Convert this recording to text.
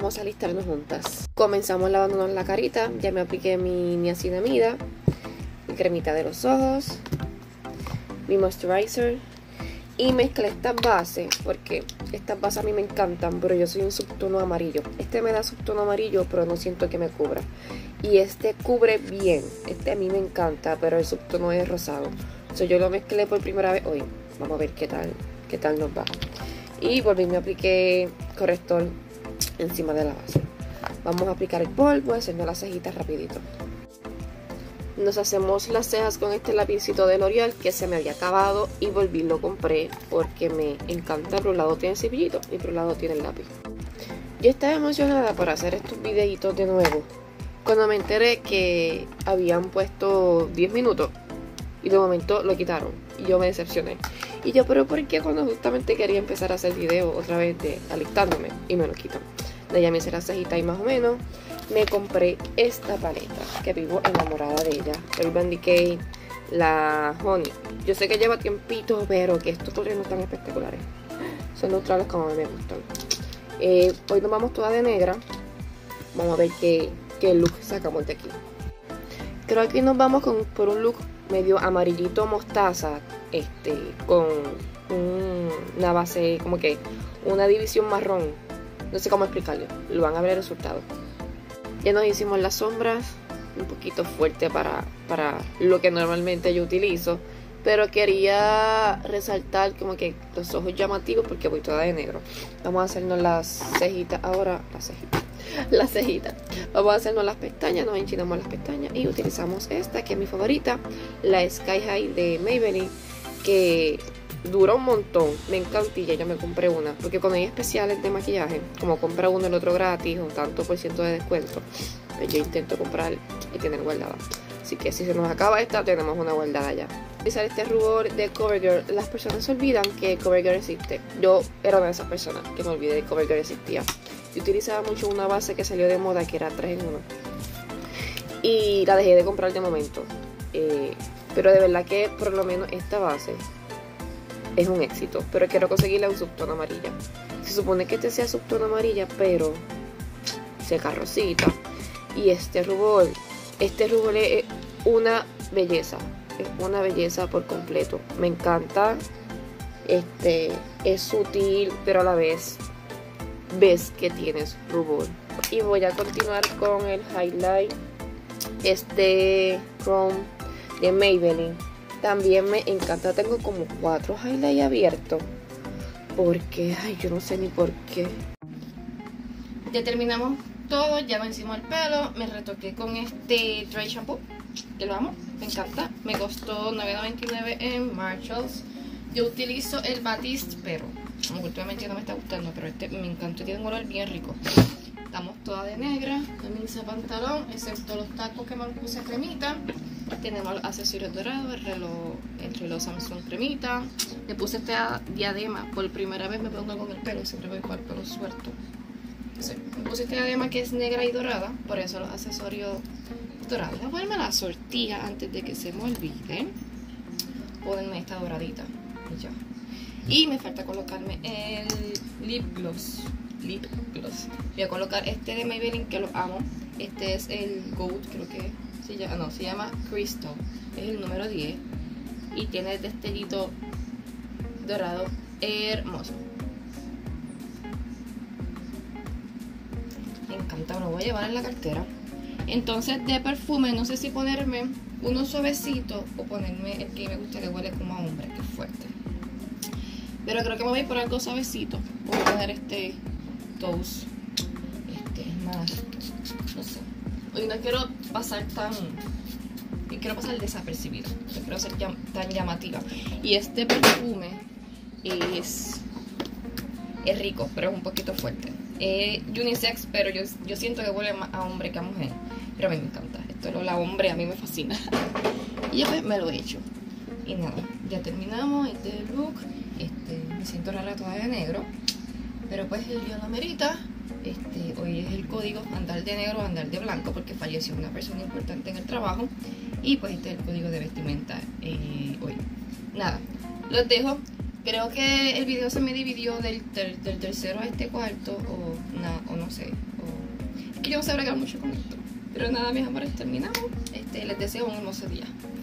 Vamos a alistarnos juntas. Comenzamos lavándonos la carita. Ya me apliqué mi niacinamida, mi cremita de los ojos, mi moisturizer. Y mezclé estas bases, porque estas bases a mí me encantan, pero yo soy un subtono amarillo. Este me da subtono amarillo, pero no siento que me cubra. Y este cubre bien. Este a mí me encanta, pero el subtono es rosado. Entonces yo lo mezclé por primera vez hoy. Vamos a ver qué tal nos va. Y volví, me apliqué corrector encima de la base. Vamos a aplicar el polvo, haciendo las cejitas rapidito. Nos hacemos las cejas con este lapicito de L'Oreal que se me había acabado y volví, lo compré porque me encanta. Por un lado tiene el cepillito y por un lado tiene el lápiz. Yo estaba emocionada por hacer estos videitos de nuevo cuando me enteré que habían puesto 10 minutos y de momento lo quitaron y yo me decepcioné. Y yo, pero ¿por qué cuando justamente quería empezar a hacer videos otra vez de alistándome y me lo quitan? De allá me hice la cejita y más o menos. Me compré esta paleta que vivo enamorada de ella, Urban Decay, la Honey. Yo sé que lleva tiempito, pero que estos colores no están espectaculares. Son neutrales como a mí me gustan. Hoy nos vamos toda de negra. Vamos a ver qué look sacamos de aquí. Creo que nos vamos por un look medio amarillito mostaza, con una base, como que una división marrón. No sé cómo explicarlo, lo van a ver el resultado. Ya nos hicimos las sombras, un poquito fuerte para lo que normalmente yo utilizo, pero quería resaltar como que los ojos llamativos porque voy toda de negro. Vamos a hacernos las cejitas ahora, las cejitas. Vamos a hacernos las pestañas, nos enchinamos las pestañas y utilizamos esta que es mi favorita, la Sky High de Maybelline, que dura un montón, me encanta y ya yo me compré una, porque cuando hay especiales de maquillaje, como compra uno el otro gratis o tanto por ciento de descuento, pues yo intento comprar y tener guardada. Así que si se nos acaba esta, tenemos una guardada ya. Utilizar este rubor de CoverGirl. Las personas se olvidan que CoverGirl existe. Yo era una de esas personas que me olvidé de que CoverGirl existía. Yo utilizaba mucho una base que salió de moda, que era 3 en 1. Y la dejé de comprar de momento. Pero de verdad que por lo menos esta base es un éxito, pero quiero conseguirle un subtono amarilla. Se supone que este sea subtono amarilla, pero se carrosita. Y este rubor es una belleza. Es una belleza por completo. Me encanta. Es sutil, pero a la vez ves que tienes rubor. Y voy a continuar con el highlight Chrome de Maybelline. También me encanta, tengo como 4 highlights abiertos. Porque, yo no sé ni por qué. Ya terminamos todo, ya me hicimos el pelo. Me retoqué con este Dry Shampoo, que lo amo, me encanta. Me costó $9.99 en Marshalls. Yo utilizo el Batiste, pero últimamente no me está gustando. Pero este me encantó, tiene un olor bien rico. Estamos todas de negra, camisa, pantalón, excepto los tacos que me puse cremita. Tenemos los accesorios dorados, el reloj Samsung cremita. Le puse esta diadema, por primera vez me pongo con el pelo, siempre voy con el pelo suelto. Sí, me puse esta diadema que es negra y dorada, por eso los accesorios dorados. Voy a ponerme la sortija antes de que se me olvide. Ponerme esta doradita y ya. Y me falta colocarme el lip gloss. Voy a colocar este de Maybelline, que lo amo. Este es el Gold, creo que se llama Crystal. Es el número 10 y tiene el destellito dorado hermoso. Me encanta, me lo voy a llevar en la cartera. Entonces, de perfume, no sé si ponerme uno suavecito o ponerme el que me gusta, que huele como a hombre, que es fuerte. Pero creo que me voy a ir por algo suavecito. Voy a poner este Toast. Es más, no sé. Hoy no quiero pasar quiero pasar desapercibido. No quiero ser tan llamativa. Y este perfume es rico, pero es un poquito fuerte. Unisex, pero yo siento que huele más a hombre que a mujer. Pero a mí me encanta. Esto lo la hombre, a mí me fascina. Y yo pues me lo he hecho. Y nada, ya terminamos este look. Me siento rara toda de negro, pero pues el día lo amerita. Hoy es el código andar de negro o andar de blanco, porque falleció una persona importante en el trabajo. Y pues este es el código de vestimenta hoy. Nada, los dejo. Creo que el video se me dividió del tercero a este cuarto, o no sé, que yo no sé bregar mucho con esto. Pero nada, mis amores, terminamos. Les deseo un hermoso día.